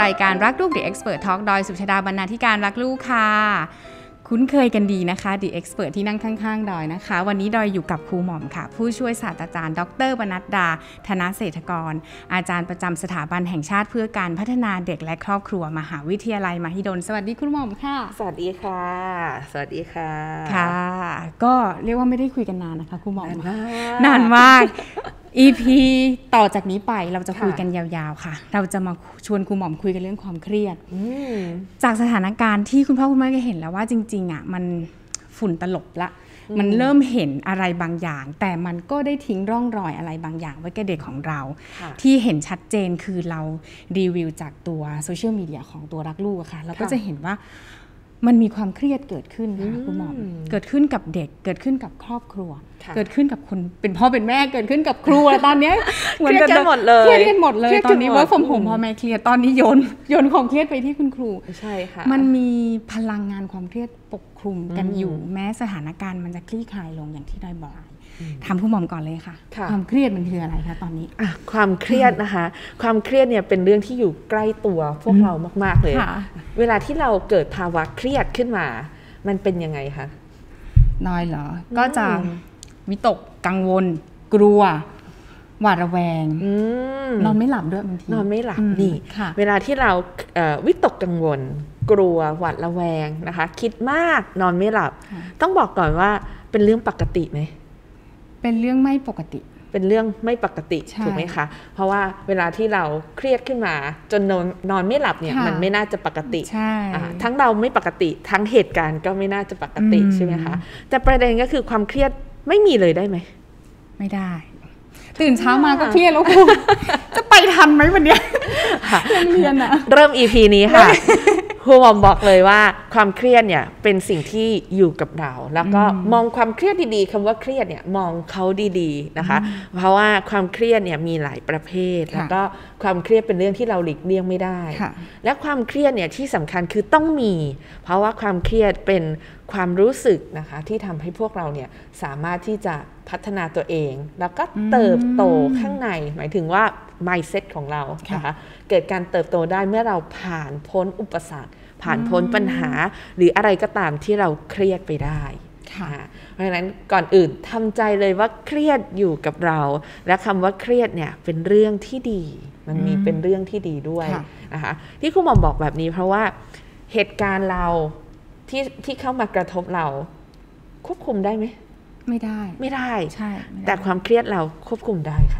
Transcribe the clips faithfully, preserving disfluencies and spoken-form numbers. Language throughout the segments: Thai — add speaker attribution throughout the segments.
Speaker 1: ายการรักลูก The Expert Talk โดยสุชาดาบรรณาธิการรักลูกค่ะคุ้นเคยกันดีนะคะ The Expert ที่นั่งข้างๆดอยนะคะวันนี้ดอยอยู่กับครูหม่อมค่ะผู้ช่วยศาสตราจารย์ดร.ปนัดดาธนเศรษฐกรอาจารย์ประจำสถาบันแห่งชาติเพื่อการพัฒนาเด็กและครอบครัวมหาวิทยาลัยมหิดลสวัสดีครูหม่อมค่ะ
Speaker 2: สวัสดีค่ะสวัสดีค่ะ
Speaker 1: ค่ะก็เรียกว่าไม่ได้คุยกันนานนะคะครูหม่อม
Speaker 2: นาน
Speaker 1: มาก อี พี ต่อจากนี้ไปเราจะคุยกันยาวๆค่ะเราจะมาชวนครูหม่อมคุยกันเรื่องความเครียดจากสถานการณ์ที่คุณพ่อคุณแม่ก็เห็นแล้วว่าจริงๆอ่ะมันฝุ่นตลบละมันเริ่มเห็นอะไรบางอย่างแต่มันก็ได้ทิ้งร่องรอยอะไรบางอย่างไว้กับเด็กของเราที่เห็นชัดเจนคือเรารีวิวจากตัวโซเชียลมีเดียของตัวรักลูกค่ะเราก็จะเห็นว่ามันมีความเครียยดเกิดขึ้นค่ะคุณหมอเกิดขึ้นกับเด็กเกิดขึ้นกับครอบครัวเกิดขึ้นกับคนเป็นพ่อเป็นแม่เกิดขึ้นกับครูตอนนี้
Speaker 2: เหมือนกันหมดเลย
Speaker 1: เครียดกันหมดเลยตอนนี้ว่าผมผมพ่อแม่เครียดตอนนี้โยนโยนความเครียดไปที่คุณครู
Speaker 2: ใช่ค่ะ
Speaker 1: มันมีพลังงานความเครียดปกคลุมกันอยู่แม้สถานการณ์มันจะคลี่คลายลงอย่างที่ได้บอกถามผู้หม่อมก่อนเลยค่ะความเครียดมันคืออะไรคะตอนนี้
Speaker 2: อ่ะความเครียดนะคะความเครียดเนี่ยเป็นเรื่องที่อยู่ใกล้ตัวพวกเรามากๆเลยเวลาที่เราเกิดภาวะเครียดขึ้นมามันเป็นยังไงคะ
Speaker 1: น้อยเหรอก็จะวิตกกังวลกลัวหวาดระแวงนอนไม่หลับด้วยบางที
Speaker 2: นอนไม่หลับนี่เวลาที่เราวิตกกังวลกลัวหวาดระแวงนะคะคิดมากนอนไม่หลับต้องบอกก่อนว่าเป็นเรื่องปกติไหม
Speaker 1: เป็นเรื่องไม่ปกติ
Speaker 2: เป็นเรื่องไม่ปกติถูกไหมคะเพราะว่าเวลาที่เราเครียดขึ้นมาจนนอนนอนไม่หลับเนี่ยมันไม่น่าจะปกติทั้งเราไม่ปกติทั้งเหตุการณ์ก็ไม่น่าจะปกติใช่ไหมคะแต่ประเด็นก็คือความเครียดไม่มีเลยได้ไหม
Speaker 1: ไม่ได้ตื่นเช้ามาก็เครียดแล้วคุณจะไปทันไหมวันนี้เรียนอะ
Speaker 2: เริ่ม อี พี นี้ค่ะครูหม่อมบอกเลยว่าความเครียดเนี่ยเป็นสิ่งที่อยู่กับเราแล้วก็มองความเครียดดีๆคำว่าเครียดเนี่ยมองเขาดีๆนะคะเพราะว่าความเครียดเนี่ยมีหลายประเภทแล้วก็ความเครียดเป็นเรื่องที่เราหลีกเลี่ยงไม่ได้และความเครียดเนี่ยที่สำคัญคือต้องมีเพราะว่าความเครียดเป็นความรู้สึกนะคะที่ทำให้พวกเราเนี่ยสามารถที่จะพัฒนาตัวเองแล้วก็เติบโตข้างในหมายถึงว่า mindset ของเรานะคะเกิดการเติบโตได้เมื่อเราผ่านพ้นอุปสรรคผ่านพ้นปัญหาหรืออะไรก็ตามที่เราเครียดไปได้เพราะฉะนั้นก่อนอื่นทำใจเลยว่าเครียดอยู่กับเราและคำว่าเครียดเนี่ยเป็นเรื่องที่ดีมันมีเป็นเรื่องที่ดีด้วยนะคะที่ครูหม่อมบอกแบบนี้เพราะว่าเหตุการณ์เราที่ที่เข้ามากระทบเราควบคุมได้ไหม
Speaker 1: ไม่ได้
Speaker 2: ไม่ได้
Speaker 1: ใช่
Speaker 2: แต่ความเครียดเราควบคุมได้ค่ะ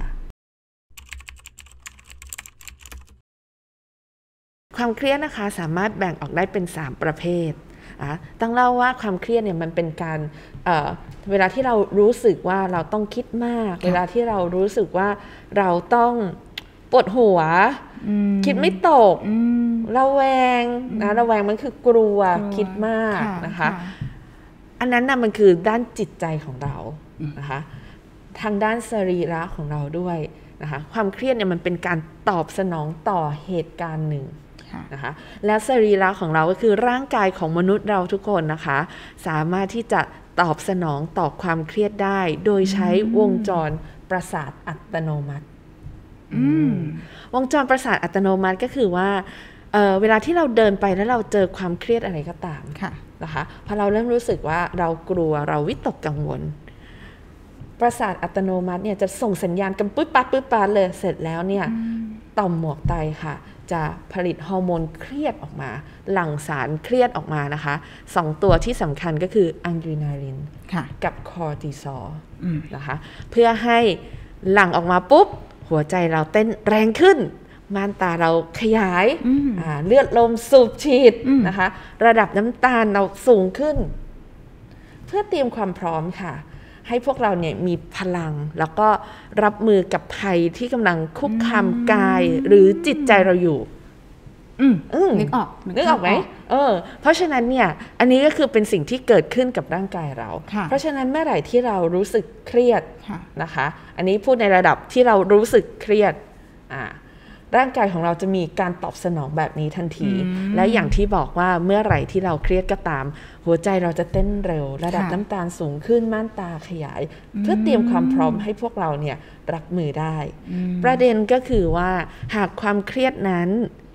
Speaker 2: ความเครียดนะคะสามารถแบ่งออกได้เป็นสามประเภทอ่ะต้องเล่าว่าความเครียดเนี่ยมันเป็นการเอ่อเวลาที่เรารู้สึกว่าเราต้องคิดมากเวลาที่เรารู้สึกว่าเราต้องปวดหัวคิดไม่ตกระแวงนะระแวงมันคือกลัวคิดมากนะคะอันนั้นน่ะมันคือด้านจิตใจของเรานะคะทางด้านสรีระของเราด้วยนะคะความเครียดเนี่ยมันเป็นการตอบสนองต่อเหตุการณ์หนึ่งนะคะแล้วสรีระของเราก็คือร่างกายของมนุษย์เราทุกคนนะคะสามารถที่จะตอบสนองต่อความเครียดได้โดยใช้วงจรประสาทอัตโนมัติวงจรประสาทอัตโนมัติก็คือว่า เ, เวลาที่เราเดินไปแล้วเราเจอความเครียดอะไรก็ตามนะคะพอเราเริ่มรู้สึกว่าเรากลัวเราวิตกกังวลประสาทอัตโนมัติเนี่ยจะส่งสัญญาณกันปึ๊บปั๊บปึ๊บปั๊บเลยเสร็จแล้วเนี่ยต่อมหมวกไตค่ะจะผลิตฮอร์โมนเครียดออกมาหลั่งสารเครียดออกมานะคะสองตัวที่สำคัญก็คืออะดรีนาลินกับคอร์ติซอลนะคะเพื่อให้หลั่งออกมาปุ๊บหัวใจเราเต้นแรงขึ้นม่านตาเราขยายเลือดลมสูบฉีดนะคะระดับน้ำตาลเราสูงขึ้นเพื่อเตรียมความพร้อมค่ะให้พวกเราเนี่ยมีพลังแล้วก็รับมือกับภัยที่กำลังคุกคามกายหรือจิตใจเราอยู่
Speaker 1: นึกออก
Speaker 2: นึกออกไหมเออเพราะฉะนั้นเนี่ยอันนี้ก็คือเป็นสิ่งที่เกิดขึ้นกับร่างกายเราเพราะฉะนั้นเมื่อไหร่ที่เรารู้สึกเครียดนะคะอันนี้พูดในระดับที่เรารู้สึกเครียดอ่าร่างกายของเราจะมีการตอบสนองแบบนี้ทันทีและอย่างที่บอกว่าเมื่อไหร่ที่เราเครียดก็ตามหัวใจเราจะเต้นเร็วระดับน้ำตาลสูงขึ้นม่านตาขยายเพื่อเตรียมความพร้อมให้พวกเราเนี่ยรับมือได้ประเด็นก็คือว่าหากความเครียดนั้น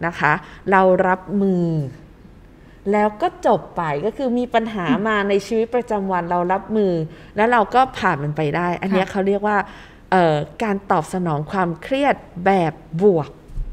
Speaker 2: นะคะเรารับมือแล้วก็จบไปก็คือมีปัญหามาในชีวิตประจำวันเรารับมือแล้วเราก็ผ่านมันไปได้อันนี้เขาเรียกว่าการตอบสนองความเครียดแบบบวก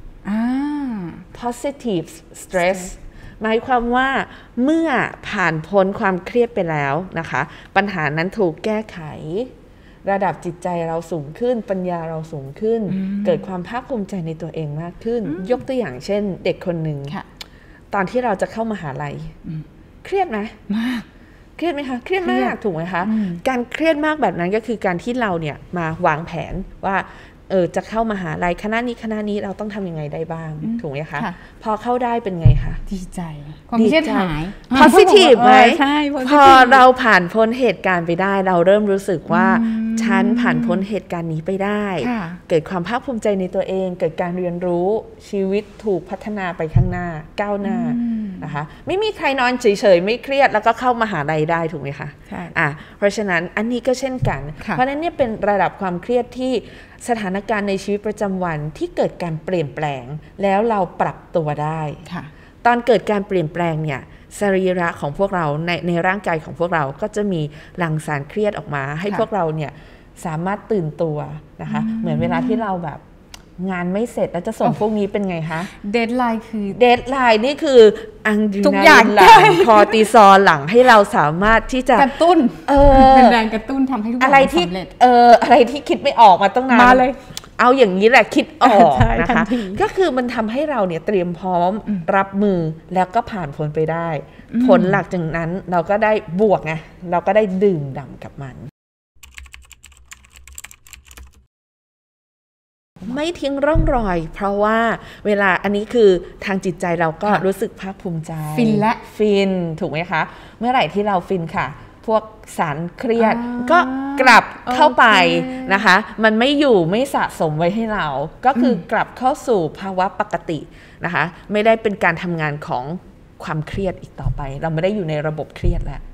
Speaker 2: positive stress หมายความว่าเมื่อผ่านพ้นความเครียดไปแล้วนะคะปัญหานั้นถูกแก้ไขระดับจิตใจเราสูงขึ้นปัญญาเราสูงขึ้นเกิดความภาคภูมิใจในตัวเองมากขึ้นยกตัวอย่างเช่นเด็กคนหนึ่งตอนที่เราจะเข้ามหาลัยเครียดไหม
Speaker 1: มาก
Speaker 2: เครียดไหมคะเครียดมากถูกไหมคะการเครียดมากแบบนั้นก็คือการที่เราเนี่ยมาวางแผนว่าเออจะเข้ามหาลัยคณะนี้คณะนี้เราต้องทำยังไงได้บ้างถูกไหมคะพอเข้าได้เป็นไงคะ
Speaker 1: ดีใจความเครียดหาย
Speaker 2: positive ไหมพอเราผ่านพ้นเหตุการณ์ไปได้เราเริ่มรู้สึกว่าฉันผ่านพ้นเหตุการณ์นี้ไปได้เกิดความภาคภูมิใจในตัวเองเกิดการเรียนรู้ชีวิตถูกพัฒนาไปข้างหน้าก้าวหน้านะคะไม่มีใครนอนเฉยๆไม่เครียดแล้วก็เข้ามหาลัยได้ถูกไหมคะ
Speaker 1: ใช่
Speaker 2: อ่ะเพราะฉะนั้นอันนี้ก็เช่นกันเพราะฉะนั้นเนี่ยเป็นระดับความเครียดที่สถานการณ์ในชีวิตประจำวันที่เกิดการเปลี่ยนแปลงแล้วเราปรับตัวได้ตอนเกิดการเปลี่ยนแปลงเนี่ยสรีระของพวกเราในในร่างกายของพวกเราก็จะมีหลั่งสารเครียดออกมาให้พวกเราเนี่ยสามารถตื่นตัวนะคะเหมือนเวลาที่เราแบบงานไม่เสร็จแล้วจะส่งพวกนี้เป็นไงคะ
Speaker 1: เดดไลน์คือ
Speaker 2: เดดไลน์นี่คืออังดรีนาลีนหลังคอร์ติซอลหลังให้เราสามารถที่จะ
Speaker 1: กระตุ้น
Speaker 2: เอ
Speaker 1: อเป็นแรงกระตุ้นทำให้ทุกอย่างสำเร็จ
Speaker 2: เอออะไรที่คิดไม่ออกมาตั้งนาน
Speaker 1: มาเลย
Speaker 2: เอาอย่างนี้แหละคิดออกนะคะก็คือมันทำให้เราเนี่ยเตรียมพร้อมรับมือแล้วก็ผ่านพ้นไปได้ผลหลักจากนั้นเราก็ได้บวกไงเราก็ได้ดื่มด่ำกับมันไม่ทิ้งร่องรอยเพราะว่าเวลาอันนี้คือทางจิตใจเราก็รู้สึกภาคภูมิใจ
Speaker 1: ฟินและ
Speaker 2: ฟินถูกไหมคะเมื่อไหร่ที่เราฟินค่ะพวกสารเครียดก็กลับเข้าไปนะคะมันไม่อยู่ไม่สะสมไว้ให้เราก็คือกลับเข้าสู่ภาวะปกตินะคะไม่ได้เป็นการทำงานของความเครียดอีกต่อไปเราไม่ได้อยู่ในระบบเครียดแล้ว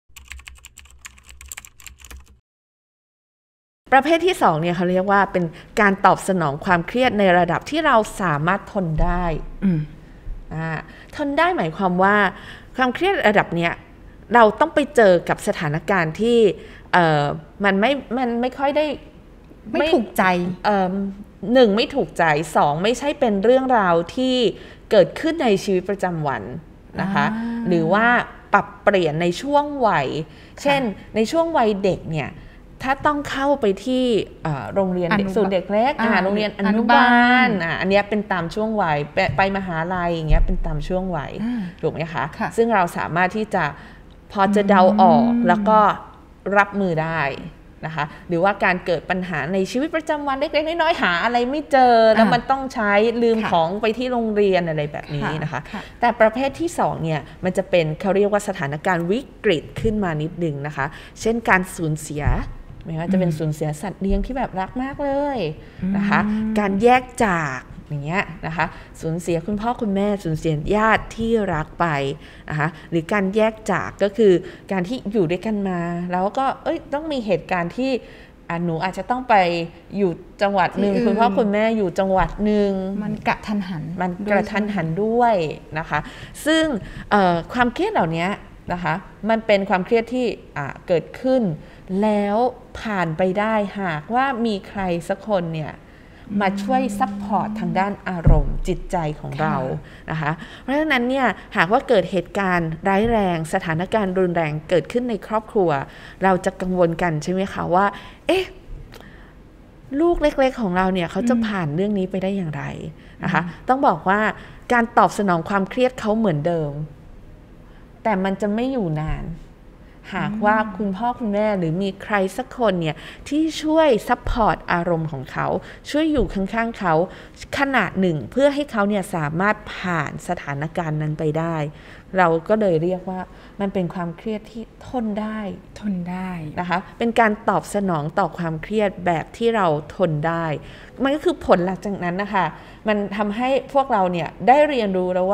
Speaker 2: ประเภทที่สองเนี่ยเขาเรียกว่าเป็นการตอบสนองความเครียดในระดับที่เราสามารถทนได้อ่าทนได้หมายความว่าความเครียดระดับเนี้ยเราต้องไปเจอกับสถานการณ์ที่เอ่อมันไม่มันไม่ค่อยได้
Speaker 1: ไม่ถูกใจ
Speaker 2: เอ่อหนึ่งไม่ถูกใจสองไม่ใช่เป็นเรื่องราวที่เกิดขึ้นในชีวิตประจำวันนะคะหรือว่าปรับเปลี่ยนในช่วงวัยเช่นในช่วงวัยเด็กเนี่ยถ้าต้องเข้าไปที่โรงเรียนเด็กศูนย์เด็กเล็กโรงเรียนอนุบาลอันนี้เป็นตามช่วงวัยไปมหาลัยอย่างเงี้ยเป็นตามช่วงวัยถูกไหมคะซึ่งเราสามารถที่จะพอจะเดาออกแล้วก็รับมือได้นะคะหรือว่าการเกิดปัญหาในชีวิตประจำวันเล็กๆน้อยๆหาอะไรไม่เจอแล้วมันต้องใช้ลืมของไปที่โรงเรียนอะไรแบบนี้นะคะแต่ประเภทที่สองเนี่ยมันจะเป็นเขาเรียกว่าสถานการณ์วิกฤตขึ้นมานิดนึงนะคะเช่นการสูญเสียไม่ว่าจะเป็นสูญเสียสัตว์เลี้ยงที่แบบรักมากเลยนะคะการแยกจากอย่างเงี้ยนะคะสูญเสียคุณพ่อคุณแม่สูญเสียญาติที่รักไปนะคะหรือการแยกจากก็คือการที่อยู่ด้วยกันมาแล้วก็เอ้ยต้องมีเหตุการณ์ที่หนูอาจจะต้องไปอยู่จังหวัดหนึ่งคุณพ่อคุณแม่อยู่จังหวัดหนึ่ง
Speaker 1: มันกระทันหัน
Speaker 2: มันกระทันหันด้วยนะคะซึ่งความเครียดเหล่านี้นะคะมันเป็นความเครียดที่เกิดขึ้นแล้วผ่านไปได้หากว่ามีใครสักคนเนี่ยมาช่วยซัพพอร์ตทางด้านอารมณ์จิตใจของเรานะคะเพราะฉะนั้นเนี่ยหากว่าเกิดเหตุการณ์ร้ายแรงสถานการณ์รุนแรงเกิดขึ้นในครอบครัวเราจะกังวลกันใช่ไหมคะว่าเอ๊ะลูกเล็กๆของเราเนี่ยเขาจะผ่านเรื่องนี้ไปได้อย่างไรนะคะต้องบอกว่าการตอบสนองความเครียดเขาเหมือนเดิมแต่มันจะไม่อยู่นานหากว่าคุณพ่อคุณแม่หรือมีใครสักคนเนี่ยที่ช่วยซัพพอร์ตอารมณ์ของเขาช่วยอยู่ข้างๆเขาขนาดหนึ่งเพื่อให้เขาเนี่ยสามารถผ่านสถานการณ์นั้นไปได้เราก็เลยเรียกว่ามันเป็นความเครียดที่ทนได้
Speaker 1: ทนได้
Speaker 2: นะคะเป็นการตอบสนองต่อความเครียดแบบที่เราทนได้มันก็คือผลหลังจากนั้นนะคะมันทำให้พวกเราเนี่ยได้เรียนรู้แล้วว่า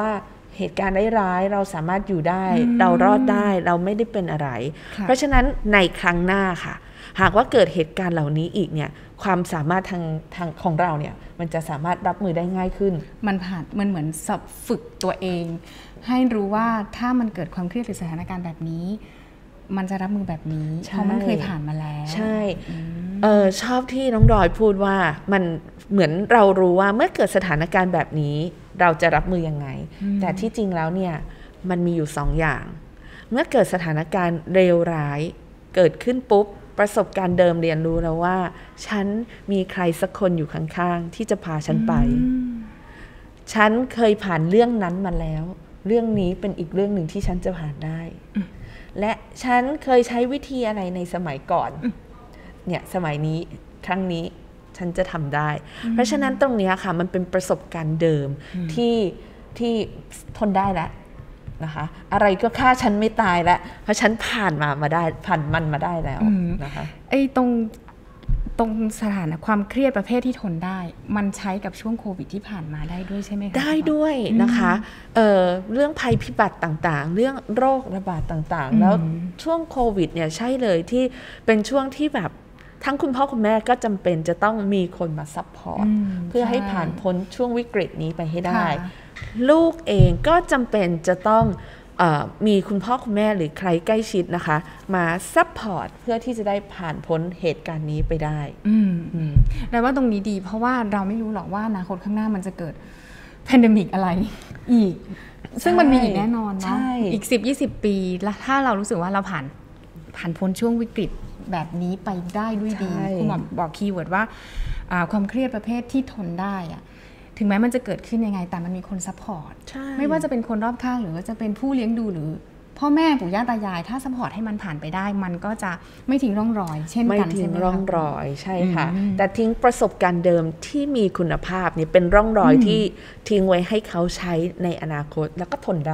Speaker 2: เหตุการณ์ร้ายๆเราสามารถอยู่ได้เรารอดได้เราไม่ได้เป็นอะไรเพราะฉะนั้นในครั้งหน้าค่ะหากว่าเกิดเหตุการณ์เหล่านี้อีกเนี่ยความสามารถทางทางของเราเนี่ยมันจะสามารถรับมือได้ง่ายขึ้น
Speaker 1: มันผ่านมันเหมือนฝึกตัวเองให้รู้ว่าถ้ามันเกิดความเครียดหรือสถานการณ์แบบนี้มันจะรับมือแบบนี้เพราะมันเคยผ่านมาแล้ว
Speaker 2: ใช่เออชอบที่น้องดอยพูดว่ามันเหมือนเรารู้ว่าเมื่อเกิดสถานการณ์แบบนี้เราจะรับมือยังไงแต่ที่จริงแล้วเนี่ยมันมีอยู่สองอย่างเมื่อเกิดสถานการณ์เลวร้ายเกิดขึ้นปุ๊บประสบการณ์เดิมเรียนรู้แล้วว่าฉันมีใครสักคนอยู่ข้างๆที่จะพาฉันไปฉันเคยผ่านเรื่องนั้นมาแล้วเรื่องนี้เป็นอีกเรื่องหนึ่งที่ฉันจะผ่านได้และฉันเคยใช้วิธีอะไรในสมัยก่อนเนี่ยสมัยนี้ครั้งนี้ฉันจะทำได้เพราะฉะนั้นตรงนี้ค่ะมันเป็นประสบการณ์เดิมที่ที่ทนได้แล้วนะคะอะไรก็ฆ่าฉันไม่ตายแล้วเพราะฉันผ่านมามาได้ผ่านมันมาได้แล้วนะคะ
Speaker 1: ไอ้ตรงตรงสถานะความเครียดประเภทที่ทนได้มันใช้กับช่วงโควิดที่ผ่านมาได้ด้วยใช่ไหมคะ
Speaker 2: ได้ด้วยนะคะ เอ่อ เรื่องภัยพิบัติต่างๆเรื่องโรคระบาดต่างๆแล้วช่วงโควิดเนี่ยใช่เลยที่เป็นช่วงที่แบบทั้งคุณพ่อคุณแม่ก็จำเป็นจะต้องมีคนมาซัพพอร์ตเพื่อให้ผ่านพ้นช่วงวิกฤตนี้ไปให้ได้ลูกเองก็จำเป็นจะต้องเอ่อมีคุณพ่อคุณแม่หรือใครใกล้ชิดนะคะมาซัพพอร์ตเพื่อที่จะได้ผ่านพ้นเหตุการณ์นี้ไปได้
Speaker 1: แต่ว่าตรงนี้ดีเพราะว่าเราไม่รู้หรอกว่าอนาคตข้างหน้ามันจะเกิดแพนเดมิกอะไรอีกซึ่งมันมีอีกแน่นอนเนาะอีก สิบยี่สิบ ปีแล้วถ้าเรารู้สึกว่าเราผ่านผ่านพ้นช่วงวิกฤตแบบนี้ไปได้ด้วยดีคุณหมอบอกคีย์เวิร์ดว่าความเครียดประเภทที่ทนได้อะถึงแม้มันจะเกิดขึ้นยังไงแต่มันมีคนซัพพอร์ตไม่ว่าจะเป็นคนรอบข้างหรือว่าจะเป็นผู้เลี้ยงดูหรือพ่อแม่ปู่ย่าตายายถ้าซัพพอร์ตให้มันผ่านไปได้มันก็จะไม่ทิ้งร่องรอยเช่นกันใช่ไหมคะไม่ทิ้ง
Speaker 2: ร่องรอยใช่ค่ะแต่ทิ้งประสบการณ์เดิมที่มีคุณภาพนี่เป็นร่องรอยที่ทิ้งไว้ให้เขาใช้ในอนาคตแล้วก็ทนได้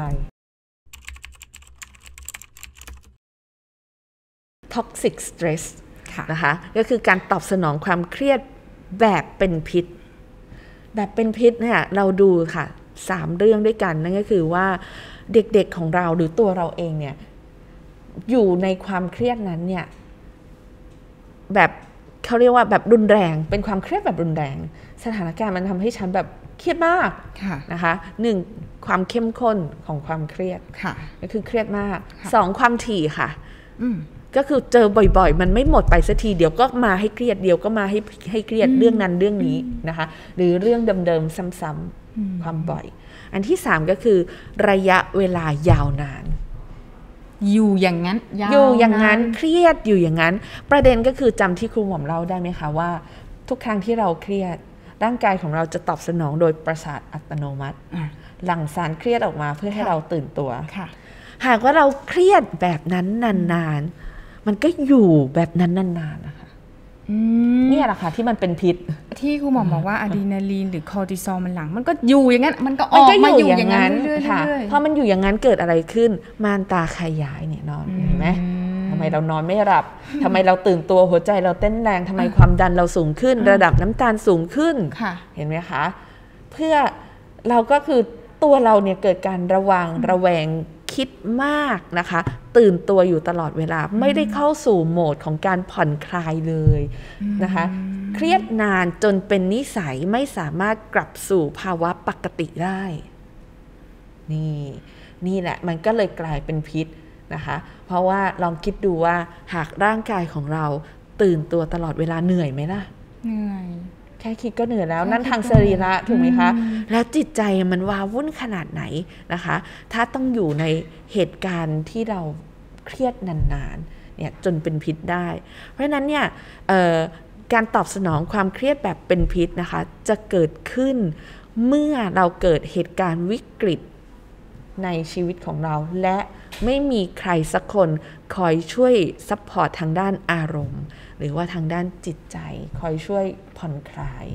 Speaker 2: toxic stress นะคะก็คือการตอบสนองความเครียดแบบเป็นพิษแบบเป็นพิษเนี่ยเราดูค่ะสามเรื่องด้วยกันนั่นก็คือว่าเด็กๆของเราหรือตัวเราเองเนี่ยอยู่ในความเครียดนั้นเนี่ยแบบเขาเรียกว่าแบบรุนแรงเป็นความเครียดแบบรุนแรงสถานการณ์มันทำให้ฉันแบบเครียดมากนะคะหนึ่งความเข้มข้นของความเครียดก็คือเครียดมากสองความถี่ค่ะก็คือเจอบ่อยๆมันไม่หมดไปสักทีเดี๋ยวก็มาให้เครียดเดี๋ยวก็มาให้ให้เครียดเรื่องนั้นเรื่องนี้นะคะหรือเรื่องเดิมๆซ้ำๆความบ่อยอันที่สามก็คือระยะเวลายาวนาน
Speaker 1: อยู่อย่างนั้น
Speaker 2: อยู่อย่างนั้นเครียดอยู่อย่างนั้นประเด็นก็คือจำที่ครูหม่อมเล่าได้ไหมคะว่าทุกครั้งที่เราเครียดร่างกายของเราจะตอบสนองโดยประสาทอัตโนมัติหลั่งสารเครียดออกมาเพื่อให้เราตื่นตัวหากว่าเราเครียดแบบนั้นนานๆมันก็อยู่แบบนั้นนานๆนะคะนี่แหละค่ะที่มันเป็นพิษ
Speaker 1: ที่ครูหมอบอกว่าอะดรีนาลีนหรือคอร์ติซอลมันหลั่งมันก็อยู่อย่างนั้นมันก็ออกมาอยู่อย่างนั้นเรื่อย
Speaker 2: ๆพอมันอยู่อย่างนั้นเกิดอะไรขึ้นม่านตาขยายเนี่ยนอนเห็นไหมทำไมเรานอนไม่หลับทำไมเราตื่นตัวหัวใจเราเต้นแรงทำไมความดันเราสูงขึ้นระดับน้ำตาลสูงขึ้นเห็นไหมคะเพื่อเราก็คือตัวเราเนี่ยเกิดการระวังระแวงคิดมากนะคะตื่นตัวอยู่ตลอดเวลาไม่ได้เข้าสู่โหมดของการผ่อนคลายเลยนะคะเครียดนานจนเป็นนิสัยไม่สามารถกลับสู่ภาวะปกติได้นี่นี่แหละมันก็เลยกลายเป็นพิษนะคะเพราะว่าลองคิดดูว่าหากร่างกายของเราตื่นตัวตลอดเวลาเหนื่อยไหมล่ะ
Speaker 1: เหนื่อย
Speaker 2: แค่คิดก็เหนื่อยแล้วนั่นทางสรีระถูกไหมคะแล้วจิตใจมันว้าวุ่นขนาดไหนนะคะถ้าต้องอยู่ในเหตุการณ์ที่เราเครียดนานๆเนี่ยจนเป็นพิษได้เพราะฉะนั้นเนี่ยการตอบสนองความเครียดแบบเป็นพิษนะคะจะเกิดขึ้นเมื่อเราเกิดเหตุการณ์วิกฤตในชีวิตของเราและไม่มีใครสักคนคอยช่วยซัพพอร์ตทางด้านอารมณ์หรือว่าทางด้านจิตใจคอยช่วยผ่อนคลาย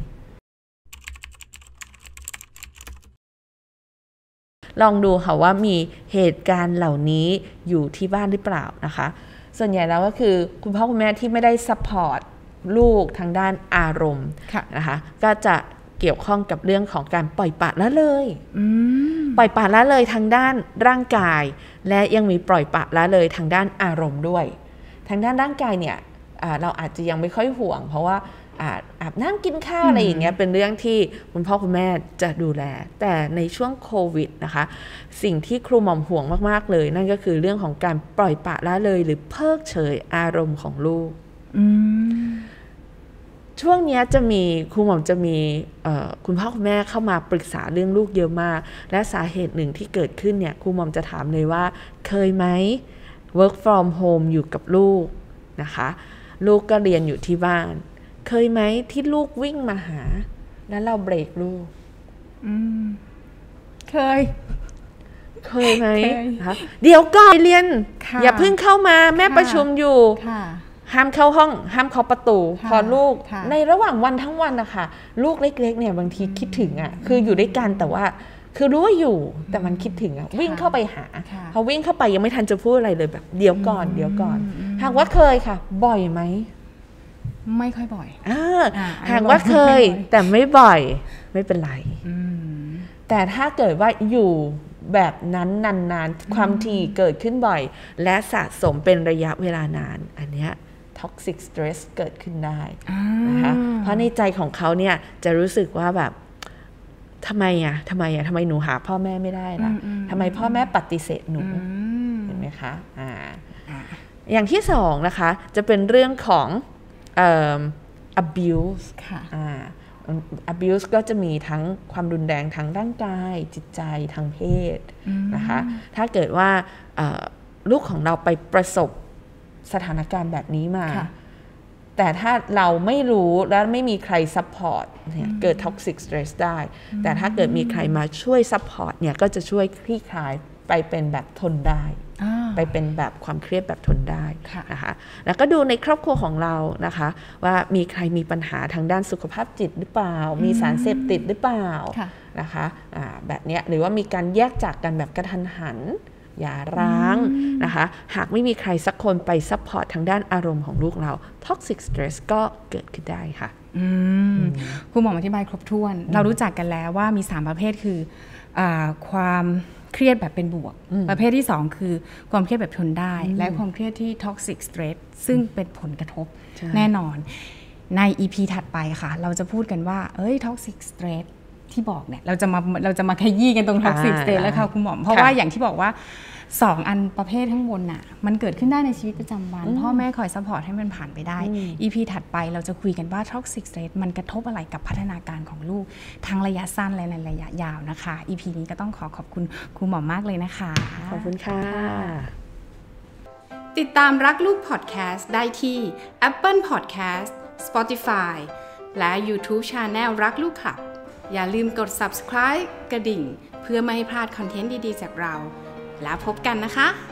Speaker 2: ลองดูค่ะว่ามีเหตุการณ์เหล่านี้อยู่ที่บ้านหรือเปล่านะคะส่วนใหญ่แล้วก็คือคุณพ่อคุณแม่ที่ไม่ได้ซัพพอร์ตลูกทางด้านอารมณ์นะคะก็จะเกี่ยวข้องกับเรื่องของการปล่อยปละละเลยปล่อยปละละเลยทางด้านร่างกายและยังมีปล่อยปละละเลยทางด้านอารมณ์ด้วยทางด้านร่างกายเนี่ยเราอาจจะยังไม่ค่อยห่วงเพราะว่าอาบน้ำกินข้าวอะไรอย่างเงี้ยเป็นเรื่องที่คุณพ่อคุณแม่จะดูแลแต่ในช่วงโควิดนะคะสิ่งที่ครูหม่อมห่วงมากๆเลยนั่นก็คือเรื่องของการปล่อยปละละเลยหรือเพิกเฉยอารมณ์ของลูกช่วงนี้จะมีครูหม่อมจะมีคุณพ่อคุณแม่เข้ามาปรึกษาเรื่องลูกเยอะมากและสาเหตุหนึ่งที่เกิดขึ้นเนี่ยครูหม่อมจะถามเลยว่าเคยไหม work from home อยู่กับลูกนะคะลูกก็เรียนอยู่ที่บ้านเคยไหมที่ลูกวิ่งมาหาแล้วเราเบรกลูก
Speaker 1: เคย
Speaker 2: เคยไหมคะเดี๋ยวก่อนเรียนอย่าเพิ่งเข้ามาแม่ประชุมอยู่ห้ามเข้าห้องห้ามเคาะประตูพอลูกในระหว่างวันทั้งวันนะคะลูกเล็กๆเนี่ยบางทีคิดถึงอ่ะคืออยู่ด้วยกันแต่ว่าคือรู้ว่าอยู่แต่มันคิดถึงอ่ะวิ่งเข้าไปหาพอวิ่งเข้าไปยังไม่ทันจะพูดอะไรเลยแบบเดี๋ยวก่อนเดี๋ยวก่อนหากว่าเคยค่ะบ่อยไหม
Speaker 1: ไม่ค่อยบ่อย
Speaker 2: หากว่าเคยแต่ไม่บ่อยไม่เป็นไรแต่ถ้าเกิดว่าอยู่แบบนั้นนานๆความถี่เกิดขึ้นบ่อยและสะสมเป็นระยะเวลานานอันเนี้ย toxic stress เกิดขึ้นได้นะคะเพราะในใจของเขาเนี่ยจะรู้สึกว่าแบบทำไมอ่ะทำไมอ่ะทำไมหนูหาพ่อแม่ไม่ได้ล่ะทำไมพ่อแม่ปฏิเสธหนูเห็นไหมคะอ่าอย่างที่สองนะคะจะเป็นเรื่องของabuse
Speaker 1: ค่ะ
Speaker 2: abuse ก็จะมีทั้งความรุนแรงทางร่างกายจิตใจทางเพศนะคะถ้าเกิดว่าลูกของเราไปประสบสถานการณ์แบบนี้มาแต่ถ้าเราไม่รู้และไม่มีใครซัพพอร์ตเนี่ยเกิด toxic stress ได้แต่ถ้าเกิดมีใครมาช่วยซัพพอร์ตเนี่ยก็จะช่วยคลี่คลายไปเป็นแบบทนได้ไปเป็นแบบความเครียดแบบทนได้นะคะแล้วก็ดูในครอบครัวของเรานะคะว่ามีใครมีปัญหาทางด้านสุขภาพจิตหรือเปล่ามีสารเสพติดหรือเปล่านะคะแบบนี้หรือว่ามีการแยกจากกันแบบกระทันหันอย่าร้างนะคะหากไม่มีใครสักคนไปซัพพอร์ตทางด้านอารมณ์ของลูกเรา toxic stress ก็เกิดขึ้นได้ค่ะ
Speaker 1: คุณหมออธิบายครบถ้วนเรารู้จักกันแล้วว่ามีสามประเภทคือความเครียดแบบเป็นบวกประเภทที่สองคือความเครียดแบบทนได้และความเครียดที่ toxic stress ซึ่งเป็นผลกระทบแน่นอนใน อี พี ถัดไปค่ะเราจะพูดกันว่าเอ้ย toxic stress ที่บอกเนี่ยเราจะมาเราจะมาขยี้กันตรง toxic stress แล้วค่ะคุณหมอเพราะว่าอย่างที่บอกว่าสองอันประเภทข้างบนน่ะมันเกิดขึ้นได้ในชีวิตประจำวันพ่อแม่คอยซัพพอร์ตให้มันผ่านไปได้ อี พี ถัดไปเราจะคุยกันว่า toxic stress มันกระทบอะไรกับพัฒนาการของลูกทั้งระยะสั้นและในระยะยาวนะคะ อี พี นี้ก็ต้องขอขอบคุณครูหมอมากเลยนะคะ
Speaker 2: ขอบคุณค่ะ
Speaker 1: ติดตามรักลูกพอดแคสต์ได้ที่ Apple Podcast Spotify และ YouTube Channel รักลูกคลับอย่าลืมกด Subscribe กระดิ่งเพื่อไม่ให้พลาดคอนเทนต์ดีๆจากเราแล้วพบกันนะคะ